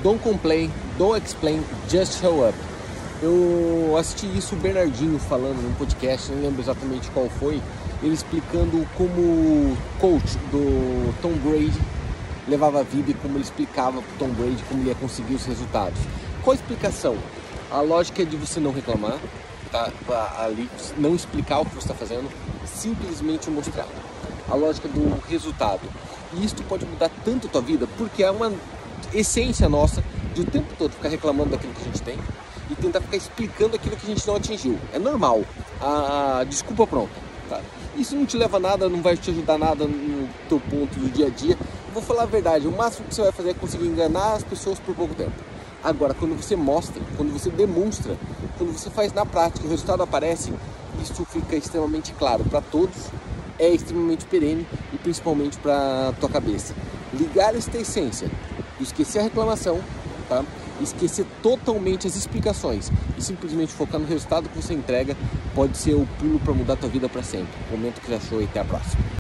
Don't complain, don't explain, just show up. Eu assisti isso o Bernardinho falando num podcast, não lembro exatamente qual foi, ele explicando como o coach do Tom Brady levava a vida e como ele explicava para Tom Brady como ele ia conseguir os resultados. Qual a explicação? A lógica é de você não reclamar, tá? Ali, não explicar o que você está fazendo, simplesmente mostrar. A lógica do resultado. E isso pode mudar tanto a tua vida, porque é uma essência nossa de o tempo todo ficar reclamando daquilo que a gente tem e tentar ficar explicando aquilo que a gente não atingiu. É normal. A desculpa pronta, tá? Isso não te leva a nada, não vai te ajudar nada no teu ponto do dia a dia. Eu vou falar a verdade, o máximo que você vai fazer é conseguir enganar as pessoas por pouco tempo. Agora, quando você mostra, quando você demonstra, quando você faz na prática, o resultado aparece, isso fica extremamente claro para todos, é extremamente perene e principalmente para tua cabeça. Ligar esta essência, esquecer a reclamação, tá? Esquecer totalmente as explicações e simplesmente focar no resultado que você entrega pode ser o pulo para mudar tua vida para sempre. Comenta o que você achou e até a próxima.